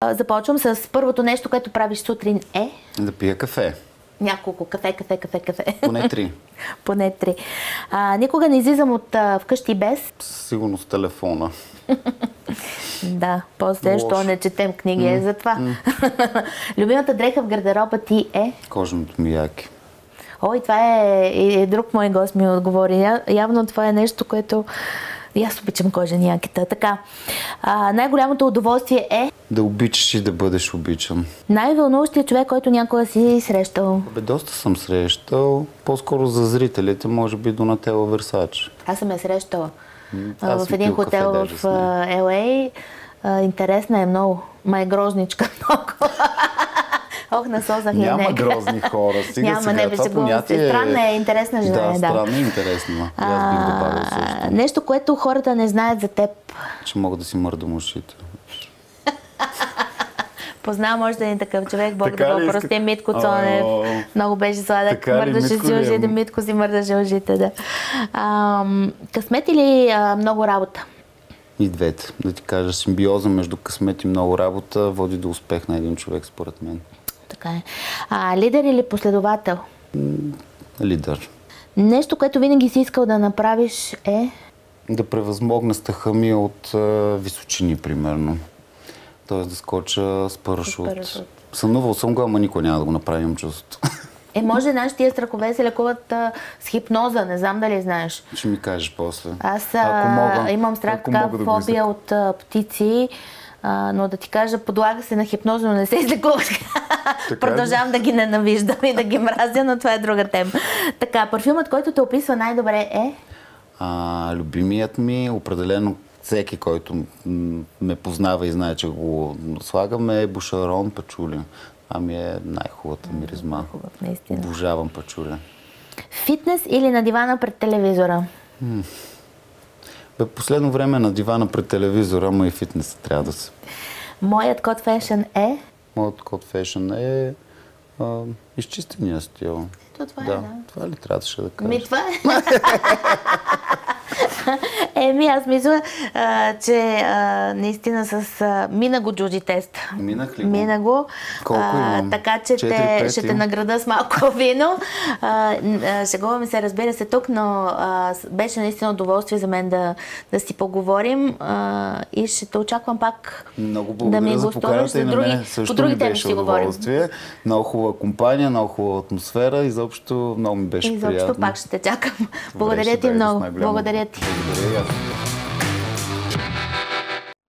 Започвам с първото нещо, което правиш сутрин е... Да пия кафе. Няколко кафе. Поне 3. Поне 3. Никога не излизам от вкъщи без... Сигурно с телефона. Да, после, що не четем книги е за това. Любимата дреха в гардероба ти е? Кожаното мияки. Ой, това е друг мой гост ми отговори. Явно това е нещо, което... И аз обичам кожени якета. Така. Най-голямото удоволствие е... Да обичаш и да бъдеш обичан. Най-вълнуващият човек, който някога си срещал? Доста съм срещал. По-скоро за зрителите, може би Донателла Версаче. Аз съм я срещала. В един хотел в Л.А. Интересна е много. Ма е грозничка много. Ох, насозах и нека. Няма грозни хора. Няма, не беше понятие... Странна е, интересна жена. Да, странна и интересна. Аз бих добавил също. Нещо, което хората не знаят за теб. Че мога да си мърдам ушите. Познавам още един такъв човек, Бог да го прости, Митко Цонев. Много беше сладък. Мърдаше си ушите, Митко си мърдаше ушите, да. Късмет или много работа? И двете. Да ти кажа, симбиоза между късмет и много работа води до успех на един човек, според мен. Така е. Лидер или последовател? Лидер. Нещо, което винаги си искал да направиш е? Да превъзмогна страха ми от височини, примерно. Тоест да скоча с парашут. Сънувал съм го, ама никой няма да го направи, имам чувството. Може наши тия страхове се лекуват с хипноза, не знам дали знаеш. Ще ми кажеш после. Аз имам страх, така фобия от птици, но да ти кажа, подлага се на хипноза, но не се излекуваш. Продължавам да ги ненавиждам и да ги мразя, но това е друга тема. Така, парфюмът, който те описва най-добре е? Любимият ми, определено всеки, който ме познава и знае, че го слагам, е Бушарон Пачули. Ами е най-хубавата миризма. Обожавам пачуля. Фитнес или на дивана пред телевизора? Последно време на дивана пред телевизора, ама и фитнес трябва да се. Моят код фешън е? Моят код фешън е изчистения стил. Това е, да. Това ли трябваше да кажа? Това е. Аз мисля, че наистина с... Мина го джуджи тест. Минах ли го? Мина го. Колко имам? Така че ще те награда с малко вино. Шегуваме се, разбира се, тук, но беше наистина удоволствие за мен да си поговорим и ще те очаквам пак много благодаря за поканата и на мен също ми беше удоволствие. Много хубава компания, много хубава атмосфера, изобщо много ми беше приятно. Изобщо пак ще те чакам. Благодаря ти много. Благодаря ти. Благодаря.